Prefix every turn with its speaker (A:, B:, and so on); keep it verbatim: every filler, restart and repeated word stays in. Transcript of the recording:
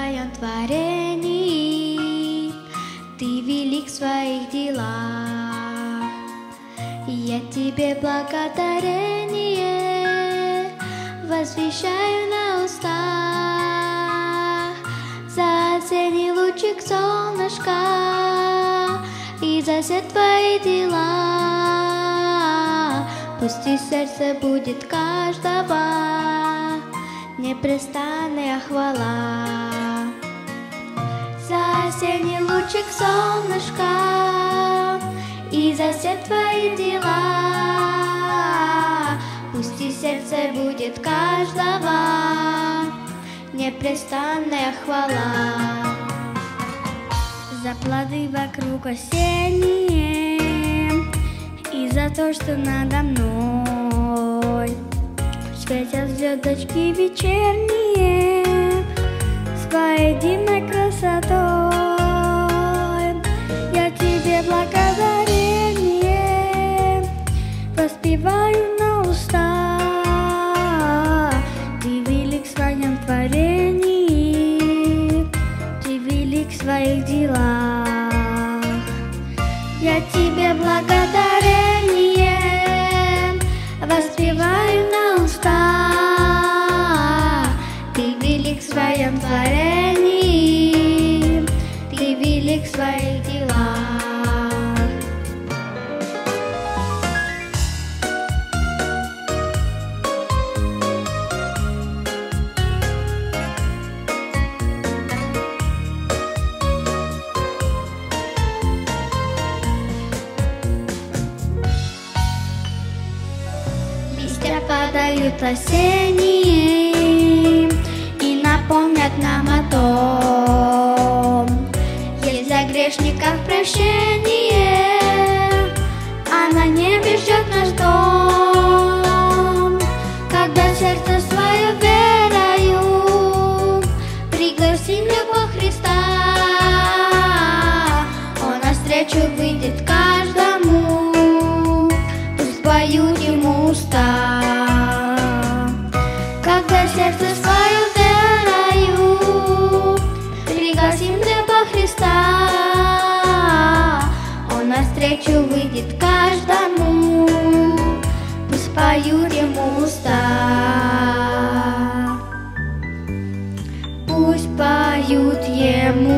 A: своем творении, Ты велик в своих делах. Я Тебе благодарение возвещаю на устах за осенний лучик солнышка и за все Твои дела. Пусть и сердце будет каждого непрестанная хвала. За осенний лучик солнышка и за все Твои дела. Пусть и сердце будет каждого непрестанная хвала. За плоды вокруг осенние и за то, что надо мной светят звездочки вечерние своей дивной красотой. Я Тебе благодарение воспеваю на уста. Ты велик в своем творении, Ты велик в своих делах. Я Тебе благодарение воспеваю на уста. Ты велик в своем творении, Ты велик в своих делах. Листья падают осенние и напомнят нам о том, есть для грешников прощение, а на небе ждет наш дом. Когда сердце свое верою пригласим его Христа, Он навстречу выйдет каждому, пусть поют ему уста. Когда сердце свое верою пригласим небо Христа, Он навстречу выйдет каждому, пусть поют ему уста. Пусть поют ему